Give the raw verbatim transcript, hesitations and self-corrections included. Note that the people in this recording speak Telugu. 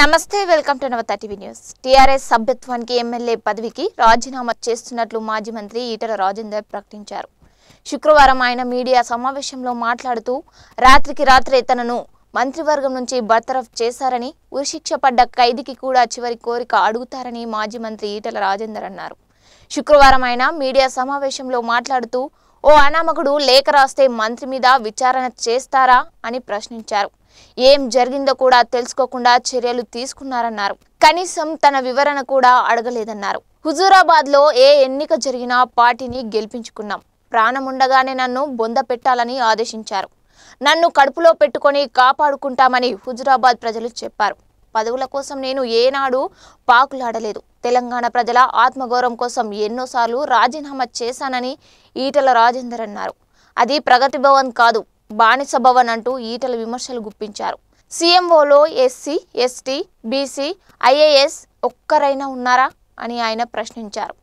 నమస్తే welcome to Navata TV news. TRS సభ్యత్వానికి ఎమ్మెల్యే పదవికి రాజీనామా చేస్తున్నట్లు మాజీ మంత్రి ఈటల రాజేందర్ ప్రకటించారు. శుక్రవారం ఆయన మీడియా సమావేశంలో మాట్లాడుతూ రాత్రికి రాత్రే తనను మంత్రివర్గం నుంచి బర్తరఫ్ చేశారని, ఉరిశిక్ష పడ్డ ఖైదీకి కూడా చివరి కోరిక అడుగుతారని మాజీ మంత్రి ఈటల రాజేందర్ అన్నారు. శుక్రవారం ఆయన మీడియా సమావేశంలో మాట్లాడుతూ ఓ అనామకుడు లేఖ రాస్తే మంత్రి మీద విచారణ చేస్తారా అని ప్రశ్నించారు. ఏం జరిగిందో కూడా తెలుసుకోకుండా చర్యలు తీసుకున్నారన్నారు. కనీసం తన వివరణ కూడా అడగలేదన్నారు. హుజూరాబాద్ లో ఏ ఎన్నిక జరిగినా పార్టీని గెలిపించుకున్నాం. ప్రాణముండగానే నన్ను బొంద పెట్టాలని ఆదేశించారు. నన్ను కడుపులో పెట్టుకొని కాపాడుకుంటామని హుజూరాబాద్ ప్రజలు చెప్పారు. పదవుల కోసం నేను ఏనాడు పాకులాడలేదు. తెలంగాణ ప్రజల ఆత్మగౌరవం కోసం ఎన్నోసార్లు రాజీనామా చేశానని ఈటల రాజేందర్ అన్నారు. అది ప్రగతి భవన్ కాదు, బానిస భవన్ అంటూ ఈటల విమర్శలు గుప్పించారు. సీఎంఓలో ఎస్సీ, ఎస్టీ, బీసీ, ఐఏఎస్ ఒక్కరైనా ఉన్నారా అని ఆయన ప్రశ్నించారు.